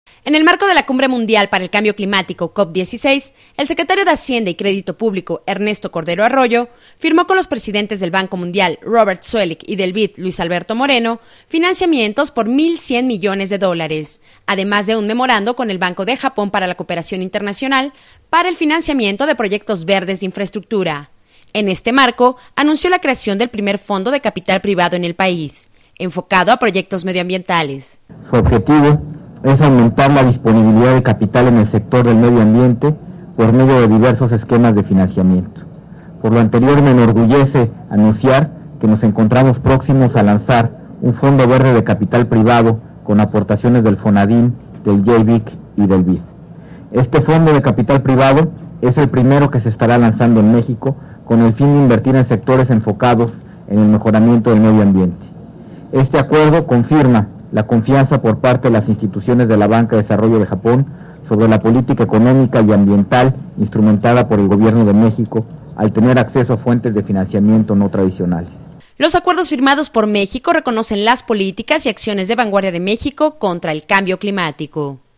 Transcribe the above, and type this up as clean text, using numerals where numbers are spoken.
En el marco de la Cumbre Mundial para el Cambio Climático COP16, el secretario de Hacienda y Crédito Público, Ernesto Cordero Arroyo, firmó con los presidentes del Banco Mundial, Robert Zoellick, y del BID, Luis Alberto Moreno, financiamientos por 1.100 millones de dólares, además de un memorando con el Banco de Japón para la Cooperación Internacional para el financiamiento de proyectos verdes de infraestructura. En este marco, anunció la creación del primer fondo de capital privado en el país, enfocado a proyectos medioambientales. Su objetivo es aumentar la disponibilidad de capital en el sector del medio ambiente por medio de diversos esquemas de financiamiento. Por lo anterior, me enorgullece anunciar que nos encontramos próximos a lanzar un fondo verde de capital privado con aportaciones del FONADIN, del JBIC y del BID. Este fondo de capital privado es el primero que se estará lanzando en México con el fin de invertir en sectores enfocados en el mejoramiento del medio ambiente. Este acuerdo confirma la confianza por parte de las instituciones de la Banca de Desarrollo de Japón sobre la política económica y ambiental instrumentada por el Gobierno de México al tener acceso a fuentes de financiamiento no tradicionales. Los acuerdos firmados por México reconocen las políticas y acciones de vanguardia de México contra el cambio climático.